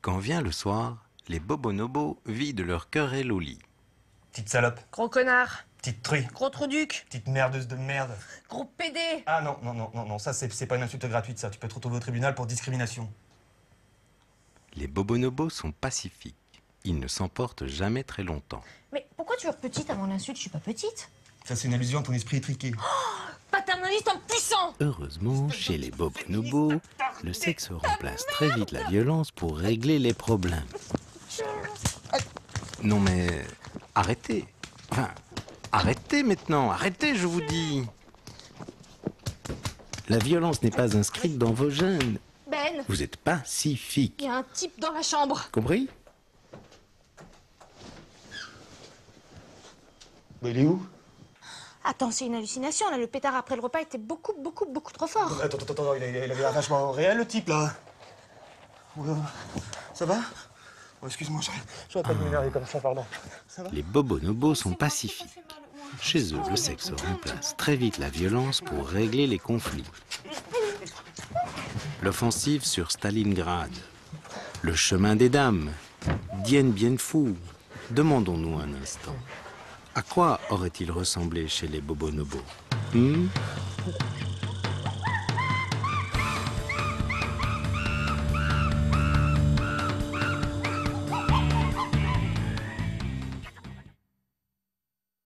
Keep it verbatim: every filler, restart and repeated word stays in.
Quand vient le soir, les bobonobos vident leur querelle au lit. Petite salope. Gros connard. Petite truie. Gros trou-duc. Petite merdeuse de merde. Gros pédé. Ah non, non, non, non, non, ça c'est c'est pas une insulte gratuite, ça. Tu peux te retrouver au tribunal pour discrimination. Les bobonobos sont pacifiques. Ils ne s'emportent jamais très longtemps. Mais pourquoi tu veux petite avant l'insulte? Je suis pas petite. Ça c'est une allusion à ton esprit étriqué. Paternaliste en puissant. Heureusement, chez les bobonobos, le sexe remplace très vite la violence pour régler les problèmes. Non mais, arrêtez. Enfin, arrêtez maintenant, arrêtez, je vous dis. La violence n'est pas inscrite dans vos gènes. Ben, Vous êtes pacifique. il y a un type dans la chambre. Compris? Bah il est où? Attends, c'est une hallucination, là. Le pétard après le repas était beaucoup, beaucoup, beaucoup trop fort. Attends, attends, attends, il, a- il avait l'air vachement réel le type là. Ouais, ça va? Oh, excuse-moi, j'aurais j'aurais pas dû m'énerver comme ça, pardon. Ça va? Les bobonobos sont pacifiques. Chez eux, le sexe remplace très vite la violence pour régler les conflits. L'offensive sur Stalingrad, le chemin des dames, Dien Bien Phu. Demandons-nous un instant. À quoi aurait-il ressemblé chez les bobonobos? Hmm?